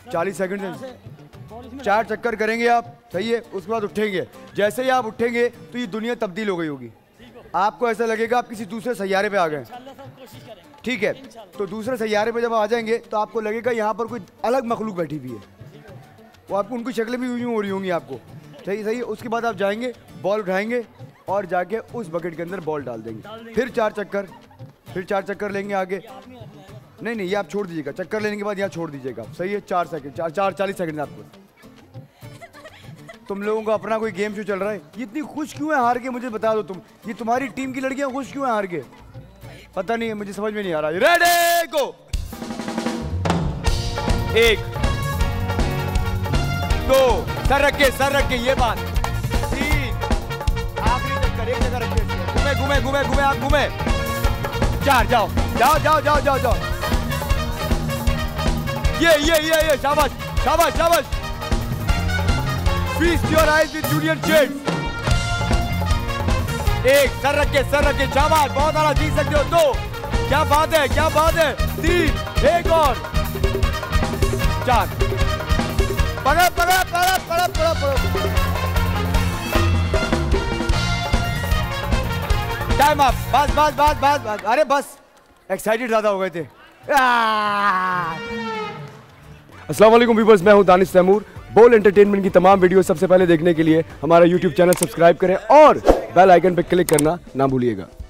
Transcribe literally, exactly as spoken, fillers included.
चालीस सेकंड से चार चक्कर करेंगे आप, सही है। उसके बाद उठेंगे, जैसे ही आप उठेंगे तो ये दुनिया तब्दील हो गई होगी। आपको ऐसा लगेगा आप किसी दूसरे सैयारे पे आ गए, ठीक है। तो दूसरे सैयारे पे जब आ जाएंगे तो आपको लगेगा यहाँ पर कोई अलग मखलूक बैठी हुई है, वो आपको उनकी शक्लें भी यूँ हो रही होंगी आपको, सही सही। उसके बाद आप जाएंगे, बॉल उठाएंगे और जाके उस बकेट के अंदर बॉल डाल देंगे। फिर चार चक्कर, फिर चार चक्कर लेंगे आगे। नहीं नहीं, ये आप छोड़ दीजिएगा, चक्कर लेने के बाद यहाँ छोड़ दीजिएगा, सही है। चार सेकंड, चार चार चालीस सेकंड आपको। तुम लोगों का अपना कोई गेम शो चल रहा है, ये इतनी खुश क्यों है हार के, मुझे बता दो तुम। ये तुम्हारी टीम की लड़कियां खुश क्यों है हार के, पता नहीं है, मुझे समझ में नहीं आ रहा। Ready go. एक, दो, सर रख के, सर रख के, ये बात। तीन, आखिरी चक्कर, एक जगह रख के, घूमे घूमे घूमे घूमे आप घूमे। चार, जाओ जाओ जाओ जाओ जाओ जाओ। ये ये ये ये शाबाश शाबाश शाबाश। Feast your eyes with Julian shades. एक, सर रख के, सर रख के, शाबाश, बहुत आला, जीत सकते हो। दो, क्या बात है, क्या बात है। तीन, एक और। चार, पकड़ पकड़ पकड़ पकड़ पकड़ पकड़। टाइम अप, बस बस बस बस बस। अरे बस, एक्साइटेड ज्यादा हो गए थे। अस्सलाम वालेकुम व्यूअर्स, मैं हूं दानिश तैमूर। बोल एंटरटेनमेंट की तमाम वीडियो सबसे पहले देखने के लिए हमारा यूट्यूब चैनल सब्सक्राइब करें और बेल आइकन पर क्लिक करना ना भूलिएगा।